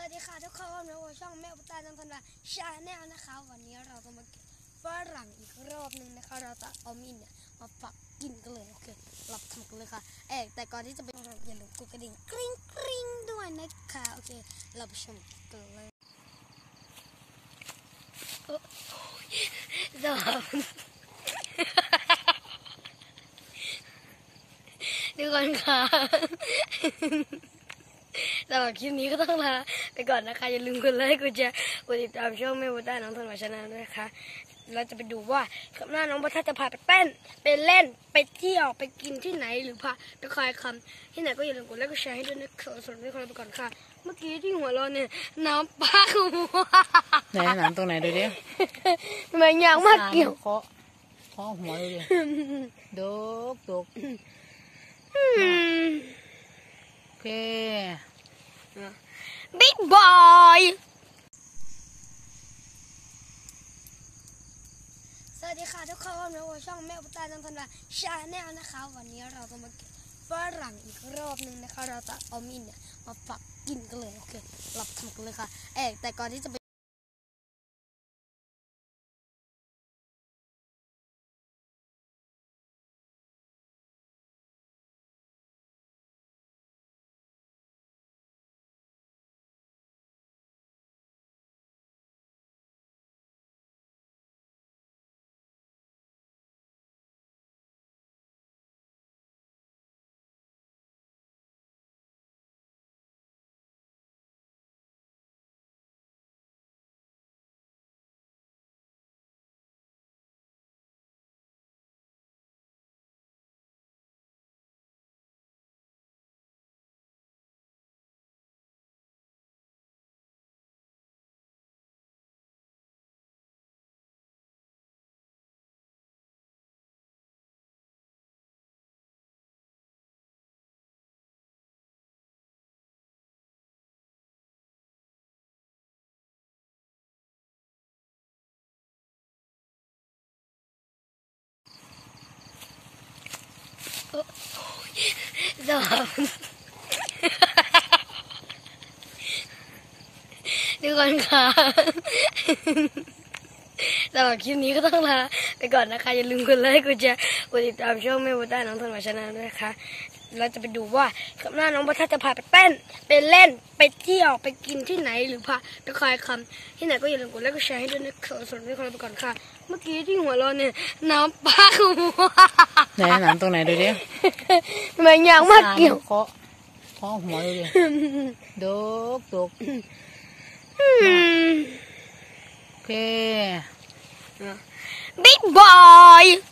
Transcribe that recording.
วัสดีค่ะทุกคนนะว่าช่องแม่ปุตตาน้ำพันธุ์ชาแนลนะคะวันนี้เราจะมาเก็บฝรั่งอีกรอบนึงนะคะเราจะเอามีดเนี่ยมาฝักกินกันเลยโอเคเราทำกันเลยค่ะแต่ก่อนที่จะไปอย่าลืมกดกระดิ่งกริ๊งกริ๊งด้วยนะคะโอเคเราไปชมกันเลยสทุกคนค่ะสำหรับคลิปนี้ก็ต้องลาไปก่อนนะคะอย่าลืมกดไลค์กดแชร์กดติดตามช่องแม่บุตตาน้องธันวาชาแนลด้วยนะคะเราจะไปดูว่าคำหน้าน้องบุตตาจะพาไปเต้นไปเล่นไปเที่ยวไปกินที่ไหนหรือพาไปคลายคำที่ไหนก็อย่าลืมกดไลค์กดแชร์ให้ด้วยนะคะสำหรับทุกคนไปก่อนค่ะเมื่อกี้ที่หัวเราเนี่ยน้ำปลาหัวไหนน้ำตรงไหนดูดิมันยางมากเกี่ยวเคาะหัวดูดิดกโอเคบิ๊กบอยสวัสดีค่ะทุกคนนะว่าช่องแม่ปุตตาน้ำพันธุ์ชาแนลนะคะวันนี้เราจะมาเก็บฝรั่งอีกรอบนึงนะคะเราจะเอามีดเนี่ยมาฝักกินกันเลยโอเคเราทำกันเลยค่ะแต่ก่อนที่จะไปทุกคนค่ะสำหรับคลิปนี้ก็ต้องลาไปก่อนนะคะอย่าลืมกดไลค์กดแชร์กดติดตามช่องแม่บุตตาน้องธันวาชาแนลด้วยนะคะเราจะไปดูว่าคำหน้าน้องบุตตาจะพาไปเต้นไปเล่นไปเที่ยวไปกินที่ไหนหรือพาไปคลายคำที่ไหนก็อย่าลืมกดไลค์กดแชร์ให้ด้วยนะคะสำหรับทุกคนไปก่อนค่ะเมื่อกี้ที่หัวเราเนี่ยน้ำปลาหัวไหนน้ำตรงไหนดูดิมันยางมากเกี่ยวเคาะหัวดูดิดกโอเคบิ๊กบอย